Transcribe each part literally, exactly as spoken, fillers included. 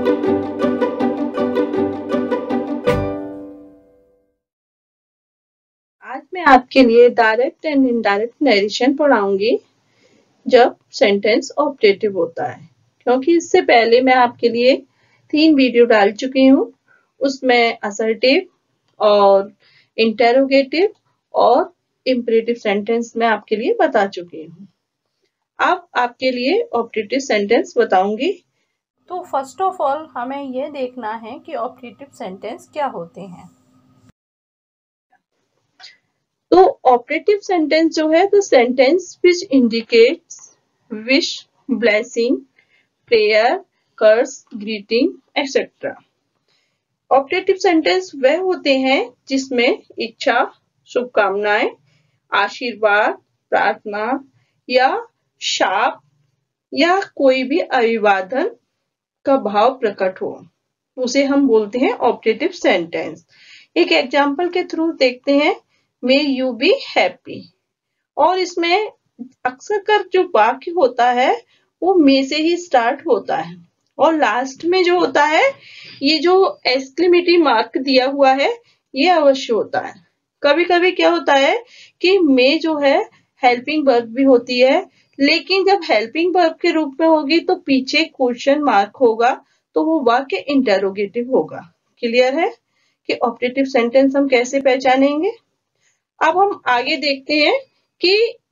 आज मैं आपके लिए डायरेक्ट एंड इनडायरेक्ट नरेशन पढ़ाऊंगी जब सेंटेंस ऑब्जेक्टिव होता है, क्योंकि इससे पहले मैं आपके लिए तीन वीडियो डाल चुकी हूँ। उसमें असर्टिव और इंटेरोगेटिव और इम्परेटिव सेंटेंस मैं आपके लिए बता चुकी हूँ। अब आपके लिए ऑब्जेक्टिव सेंटेंस बताऊंगी। तो फर्स्ट ऑफ ऑल हमें यह देखना है कि ऑब्जेक्टिव सेंटेंस क्या होते हैं। तो ऑपरेटिव सेंटेंस जो है the sentence which indicates wish, blessing, prayer, curse, greeting etcetera. Operative sentence वह होते हैं जिसमें इच्छा, शुभकामनाएं, आशीर्वाद, प्रार्थना या शाप या कोई भी अभिवादन का भाव प्रकट हो, उसे हम बोलते हैं ऑपरेटिव सेंटेंस। एक एग्जांपल के थ्रू देखते हैं, मे यू बी हैप्पी। और इसमें अक्सर कर जो वाक्य होता है वो मे से ही स्टार्ट होता है और लास्ट में जो होता है ये जो एक्सक्लेमेटरी मार्क दिया हुआ है ये अवश्य होता है। कभी कभी क्या होता है कि मे जो है हेल्पिंग वर्ब भी होती है, लेकिन जब हेल्पिंग वर्ब के रूप में होगी तो पीछे क्वेश्चन मार्क होगा, तो वो वाक्य इंटेरोगेटिव होगा। क्लियर है कि ऑपरेटिव सेंटेंस हम कैसे पहचानेंगे। अब हम आगे देखते हैं कि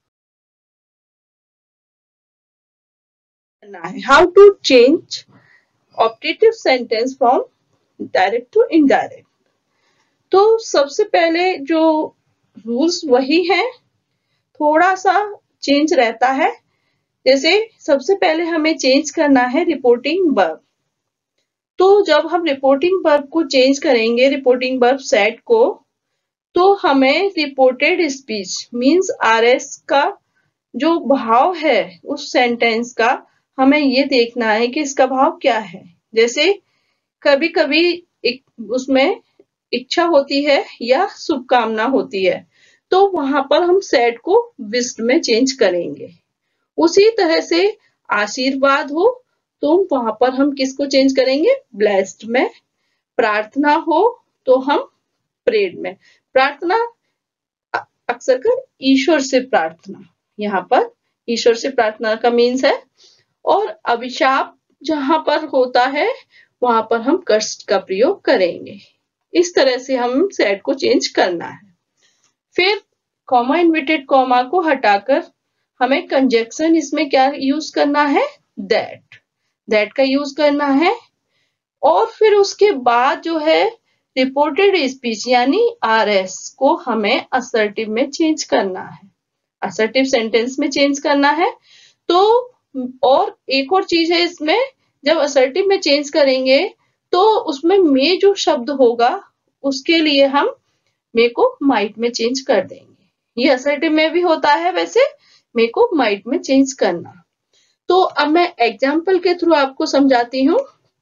how to change operative sentence from direct to indirect. तो सबसे पहले जो रूल्स वही है, थोड़ा सा चेंज रहता है। जैसे सबसे पहले हमें चेंज करना है रिपोर्टिंग वर्ब। तो जब हम रिपोर्टिंग वर्ब को चेंज करेंगे, रिपोर्टिंग वर्ब सेट को, तो हमें रिपोर्टेड स्पीच मींस आरएस का जो भाव है उस सेंटेंस का हमें ये देखना है कि इसका भाव क्या है। जैसे कभी कभी एक, उसमें इच्छा होती है या शुभकामना होती है, तो वहां पर हम सेट को विश्ड में चेंज करेंगे। उसी तरह से आशीर्वाद हो तो वहां पर हम किसको चेंज करेंगे, ब्लेस्ड में। प्रार्थना हो तो हम प्रेड में। प्रार्थना अक्सर कर ईश्वर से प्रार्थना, यहाँ पर ईश्वर से प्रार्थना का मीन्स है। और अभिशाप जहां पर होता है वहां पर हम कर्स का प्रयोग करेंगे। इस तरह से हम सेट को चेंज करना है। फिर कॉमा इन्वर्टेड कॉमा को हटाकर हमें कंजक्शन इसमें क्या यूज करना है, दैट दैट का यूज करना है। और फिर उसके बाद जो है रिपोर्टेड स्पीच यानी आरएस को हमें असर्टिव में चेंज करना है, असर्टिव सेंटेंस में चेंज करना है। तो और एक और चीज है इसमें, जब असर्टिव में चेंज करेंगे तो उसमें मे जो शब्द होगा उसके लिए हम मे को माइट में चेंज कर देंगे। ये असर्टिव में भी होता है वैसे, मे को माइट में चेंज करना। तो अब मैं एग्जाम्पल के थ्रू आपको समझाती हूँ।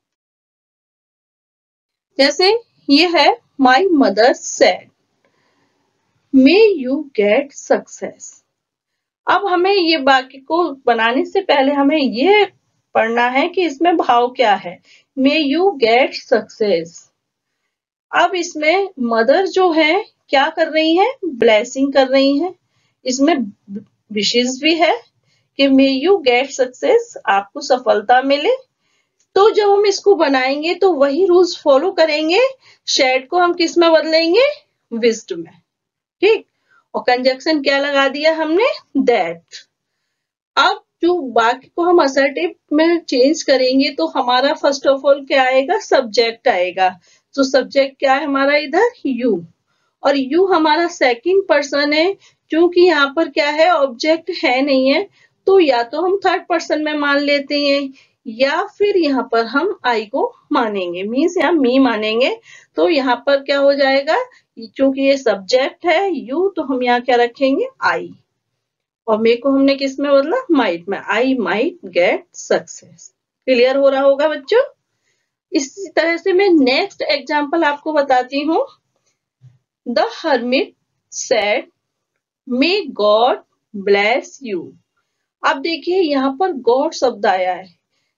जैसे ये है, my mother said may you get success. अब हमें ये वाक्य को बनाने से पहले हमें ये पढ़ना है कि इसमें भाव क्या है, मे यू गेट सक्सेस। अब इसमें मदर जो है क्या कर रही है, ब्लेसिंग कर रही है। इसमें विशेष भी है कि मे यू गेट सक्सेस, आपको सफलता मिले। तो जब हम इसको बनाएंगे तो वही रूल्स फॉलो करेंगे। शेड को हम किस में बदलेंगे, विश्ड में। ठीक, और कंजक्शन क्या लगा दिया हमने, दैट। अब जो वाक्य को हम असर्टिव में चेंज करेंगे तो हमारा फर्स्ट ऑफ ऑल क्या आएगा, सब्जेक्ट आएगा। तो सब्जेक्ट क्या है हमारा इधर, यू। और यू हमारा सेकंड पर्सन है, क्योंकि यहाँ पर क्या है, ऑब्जेक्ट है नहीं है, तो या तो हम थर्ड पर्सन में मान लेते हैं या फिर यहाँ पर हम आई को मानेंगे, मीन्स यहाँ मी मानेंगे। तो यहाँ पर क्या हो जाएगा, क्योंकि ये सब्जेक्ट है यू, तो हम यहाँ क्या रखेंगे, आई। और मे को हमने किस में बदला, माइट में। I might get success. Clear हो रहा होगा बच्चों। इसी तरह से मैं नेक्स्ट एग्जाम्पल आपको बताती हूँ। The hermit said may God bless you. अब देखिए यहाँ पर गॉड शब्द आया है,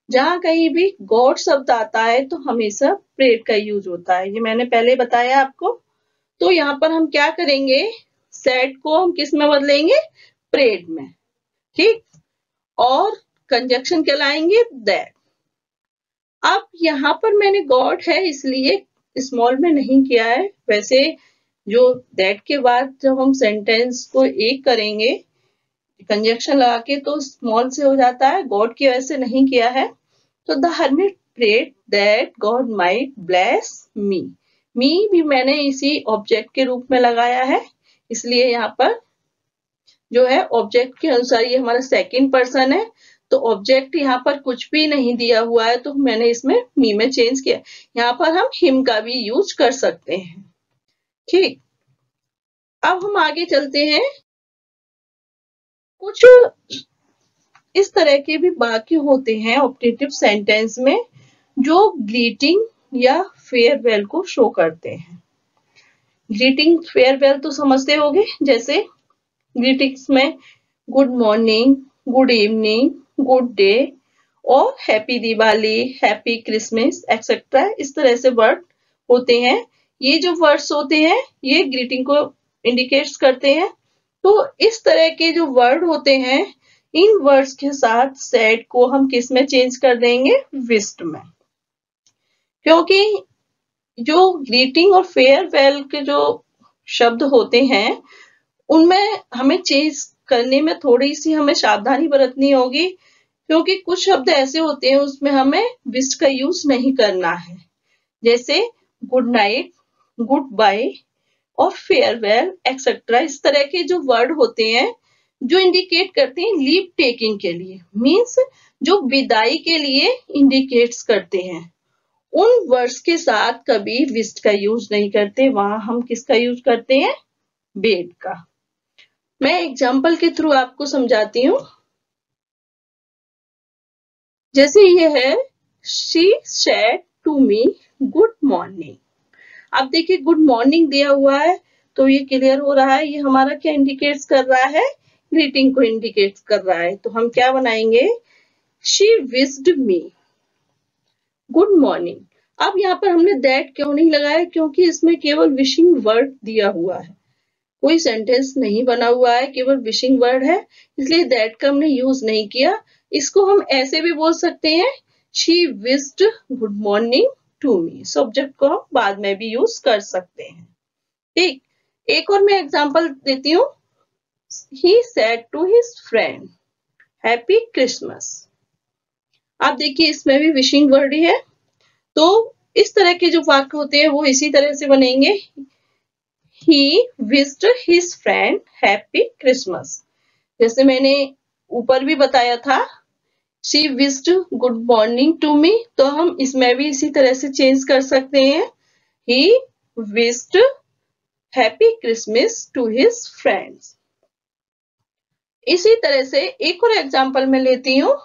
जहां कहीं भी गॉड शब्द आता है तो हमेशा प्रेड का यूज होता है, ये मैंने पहले बताया आपको। तो यहाँ पर हम क्या करेंगे, सेड को हम किस में बदलेंगे, प्रेड में, ठीक। और कंजक्शन क्या लाएंगे, दैट। अब यहाँ पर मैंने गॉड है इसलिए स्मॉल में नहीं किया है, वैसे जो दैट के बाद जब हम सेंटेंस को एक करेंगे कंजक्शन लगा के तो स्मॉल से हो जाता है, गॉड की वजह से नहीं किया है। तो the hermit prayed that God might bless me, me भी मैंने इसी ऑब्जेक्ट के रूप में लगाया है, इसलिए यहाँ पर जो है ऑब्जेक्ट के अनुसार ये हमारा सेकंड पर्सन है, तो ऑब्जेक्ट यहाँ पर कुछ भी नहीं दिया हुआ है तो मैंने इसमें मी में चेंज किया। यहाँ पर हम हिम का भी यूज कर सकते हैं, ठीक। अब हम आगे चलते हैं, कुछ इस तरह के भी वाक्य होते हैं ऑप्टेटिव सेंटेंस में जो ग्रीटिंग या फेयरवेल को शो करते हैं। ग्रीटिंग फेयरवेल तो समझते होंगे, जैसे ग्रीटिंग्स में good morning, good evening, good day और happy Diwali, happy Christmas etcetera, इस तरह से वर्ड होते हैं। ये जो वर्ड्स होते हैं ये ग्रीटिंग को इंडिकेट्स करते हैं। तो इस तरह के जो वर्ड होते हैं इन वर्ड्स के साथ सैड को हम किस में चेंज कर देंगे, विश्ड में, क्योंकि जो ग्रीटिंग और फेयरवेल के जो शब्द होते हैं उनमें हमें चेंज करने में थोड़ी सी हमें सावधानी बरतनी होगी, क्योंकि कुछ शब्द ऐसे होते हैं उसमें हमें विश्ड का यूज नहीं करना है, जैसे गुड नाइट, गुड बाय और फेयरवेल एक्सेट्रा। इस तरह के जो वर्ड होते हैं जो इंडिकेट करते हैं लीव टेकिंग के लिए, मीन्स जो विदाई के लिए इंडिकेट्स करते हैं, उन वर्ड्स के साथ कभी विश्ड का यूज नहीं करते, वहां हम किसका यूज करते हैं, बेड का। मैं एग्जाम्पल के थ्रू आपको समझाती हूँ, जैसे ये है she said to me good morning. अब देखिए गुड मॉर्निंग दिया हुआ है तो ये क्लियर हो रहा है ये हमारा क्या इंडिकेट्स कर रहा है, ग्रीटिंग को इंडिकेट कर रहा है। तो हम क्या बनाएंगे, she wished me good morning. अब यहाँ पर हमने दैट क्यों नहीं लगाया, क्योंकि इसमें केवल विशिंग वर्ड दिया हुआ है, कोई सेंटेंस नहीं बना हुआ है, केवल विशिंग वर्ड है, इसलिए दैट का हमने यूज नहीं किया। इसको हम ऐसे भी बोल सकते हैं, she wished good morning to me, subject को हम बाद में भी यूज कर सकते हैं, ठीक। एक और मैं एग्जांपल देती हूँ, he said to his friend happy Christmas. आप देखिए इसमें भी विशिंग वर्ड ही है, तो इस तरह के जो वाक्य होते हैं वो इसी तरह से बनेंगे, he wished his friend happy Christmas. जैसे मैंने ऊपर भी बताया था she wished good morning to me, तो हम इसमें भी इसी तरह से चेंज कर सकते हैं, he wished happy Christmas to his friends। इसी तरह से एक और एग्जांपल मैं लेती हूँ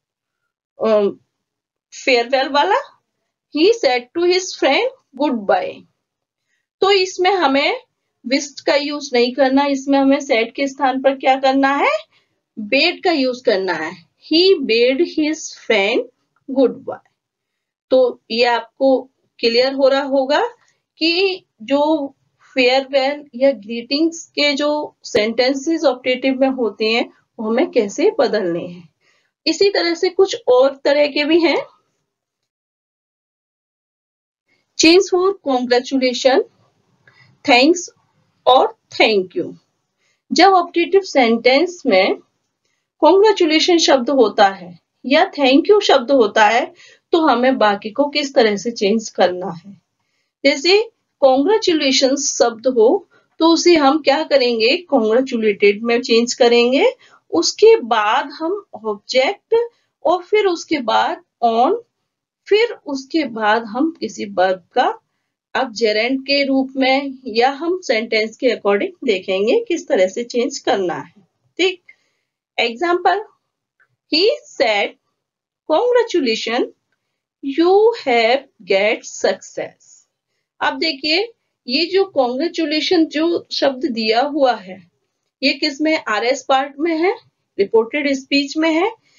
फेयरवेल वाला, he said to his friend goodbye। तो इसमें हमें विश्ड का यूज नहीं करना, इसमें हमें सेड के स्थान पर क्या करना है, बेड का यूज करना है, he bade his friend goodbye। तो ये आपको क्लियर हो रहा होगा कि जो फेयरवेल या ग्रीटिंग्स के जो सेंटेंसेस ऑप्टेटिव में होते हैं वो हमें कैसे बदलने हैं। इसी तरह से कुछ और तरह के भी हैं, चेंज फॉर कॉन्ग्रेचुलेशन, थैंक्स और थैंक यू। जब ऑप्टेटिव सेंटेंस में कॉन्ग्रेचुलेशन शब्द होता है या थैंक यू शब्द होता है तो हमें बाकी को किस तरह से चेंज करना है। जैसे कॉन्ग्रेचुलेशन शब्द हो तो उसे हम क्या करेंगे, कॉन्ग्रेचुलेटेड में चेंज करेंगे, उसके बाद हम ऑब्जेक्ट और फिर उसके बाद ऑन, फिर उसके बाद हम किसी वर्ब का अब जेरेंट के रूप में या हम सेंटेंस के अकॉर्डिंग देखेंगे किस तरह से चेंज करना है, ठीक। एग्जाम्पल, he said congratulations you have get success। अब देखिए ये जो कॉन्ग्रेचुलेशन जो शब्द दिया हुआ है ये किस में, आर एस पार्ट में है, रिपोर्टेड स्पीच में है,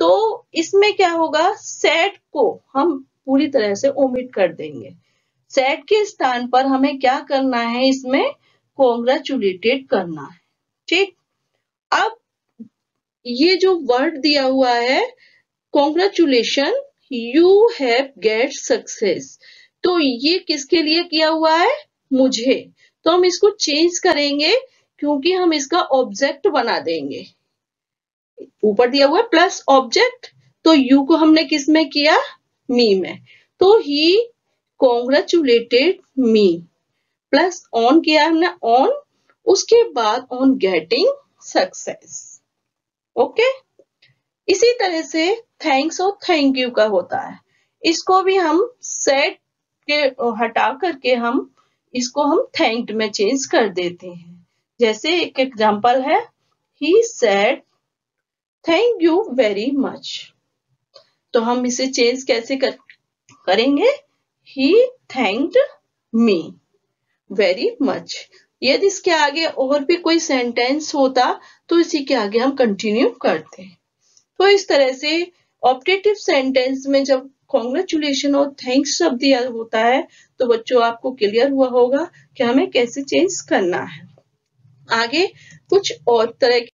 तो इसमें क्या होगा, सैड को हम पूरी तरह से ओमिट कर देंगे। सैड के स्थान पर हमें क्या करना है, इसमें कॉन्ग्रेचुलेटेड करना है। ठीक, अब ये जो वर्ड दिया हुआ है congratulation you have get success, तो ये किसके लिए किया हुआ है, मुझे। तो हम इसको चेंज करेंगे क्योंकि हम इसका ऑब्जेक्ट बना देंगे। ऊपर दिया हुआ है प्लस ऑब्जेक्ट, तो यू को हमने किस में किया, मी में, तो he congratulated me, plus on किया हमने ऑन, उसके बाद ऑन गेटिंग सक्सेस। ओके, इसी तरह से थैंक्स और थैंक यू का होता है, इसको भी हम सेड के हटा करके हम इसको हम थैंक्ड में चेंज कर देते हैं। जैसे एक एग्जांपल है, he said thank you very much, तो हम इसे चेंज कैसे कर, करेंगे, he thanked me very much. यदि इसके आगे और भी कोई सेंटेंस होता तो इसी के आगे हम कंटिन्यू करते। तो इस तरह से ऑप्टेटिव सेंटेंस में जब कॉन्ग्रेचुलेशन और थैंक्स शब्द दिया होता है तो बच्चों आपको क्लियर हुआ होगा कि हमें कैसे चेंज करना है। आगे कुछ और तरह के,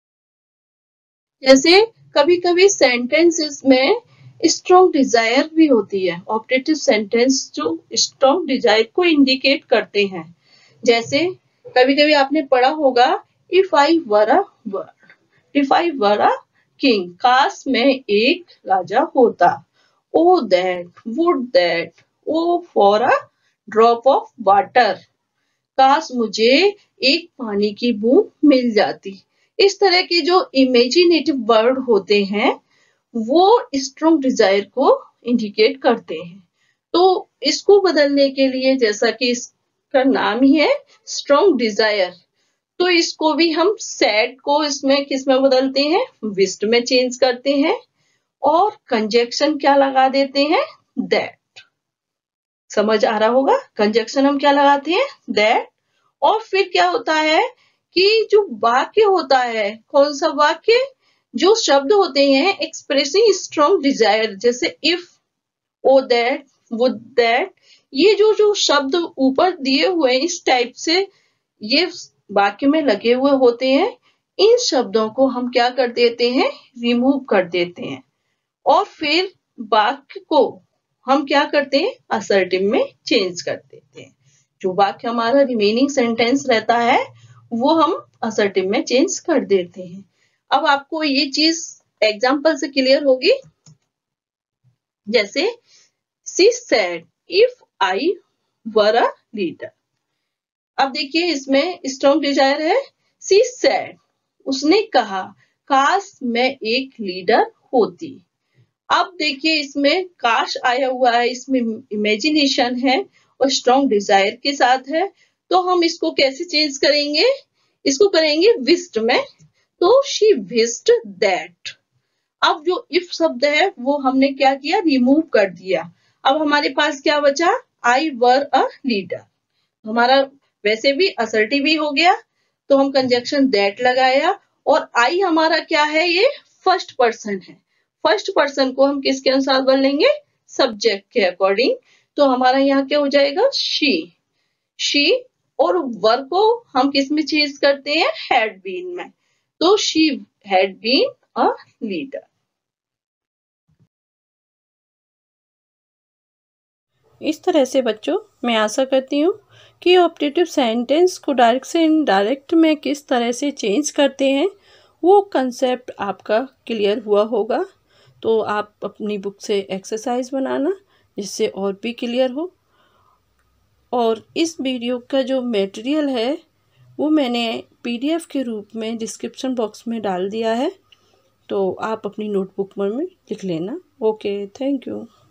जैसे कभी कभी सेंटेंसेस में स्ट्रॉन्ग डिजायर भी होती है। ऑप्टेटिव सेंटेंस जो स्ट्रॉन्ग डिजायर को इंडिकेट करते हैं, जैसे कभी कभी आपने पढ़ा होगा, if I were a word, if I were a king, काश मैं एक राजा होता। Oh that, would that, oh for a drop of water, काश मुझे एक पानी की बूंद मिल जाती। इस तरह के जो इमेजिनेटिव वर्ड होते हैं वो स्ट्रॉन्ग डिजायर को इंडिकेट करते हैं। तो इसको बदलने के लिए, जैसा कि इसका नाम ही है स्ट्रॉन्ग डिजायर, तो इसको भी हम सैड को इसमें किस में बदलते हैं, विस्ट में चेंज करते हैं, और कंजक्शन क्या लगा देते हैं, दैट। समझ आ रहा होगा, कंजक्शन हम क्या लगाते हैं, दैट। और फिर क्या होता है कि जो वाक्य होता है, कौन सा वाक्य, जो शब्द होते हैं एक्सप्रेसिंग स्ट्रॉन्ग डिजायर, जैसे if, oh that, would that, ये जो जो शब्द ऊपर दिए हुए इस टाइप से ये वाक्य में लगे हुए होते हैं, इन शब्दों को हम क्या कर देते हैं, रिमूव कर देते हैं, और फिर वाक्य को हम क्या करते हैं, असर्टिव में चेंज कर देते हैं। जो वाक्य हमारा रिमेनिंग सेंटेंस रहता है वो हम असर्टिव में चेंज कर देते हैं। अब आपको ये चीज एग्जाम्पल से क्लियर होगी। जैसे she said if I were a leader, अब देखिए इसमें स्ट्रॉन्ग डिजायर है, शी सेड, उसने कहा, काश मैं एक लीडर होती। अब देखिए इसमें काश आया हुआ है, इसमें इमेजिनेशन है और स्ट्रॉन्ग डिजायर के साथ है, तो हम इसको कैसे चेंज करेंगे, इसको करेंगे विस्ट में, तो शी विस्ड दैट। अब जो इफ शब्द है वो हमने क्या किया, रिमूव कर दिया। अब हमारे पास क्या बचा, आई वर अ लीडर, हमारा वैसे भी असर्टिव ही हो गया, तो हम कंजक्शन दैट लगाया, और आई हमारा क्या है, ये फर्स्ट पर्सन है, फर्स्ट पर्सन को हम किसके अनुसार बदलेंगे, सब्जेक्ट के अकॉर्डिंग, तो हमारा यहाँ क्या हो जाएगा, शी, शी, और वर को हम किस में चेंज करते हैं, हैड बीन में, तो she had been a leader. इस तरह से बच्चों मैं आशा करती हूँ कि ऑप्टेटिव सेंटेंस को डायरेक्ट से इनडायरेक्ट में किस तरह से चेंज करते हैं वो कंसेप्ट आपका क्लियर हुआ होगा। तो आप अपनी बुक से एक्सरसाइज बनाना जिससे और भी क्लियर हो। और इस वीडियो का जो मटेरियल है वो मैंने पीडीएफ के रूप में डिस्क्रिप्शन बॉक्स में डाल दिया है, तो आप अपनी नोटबुक में लिख लेना। Okay, thank you.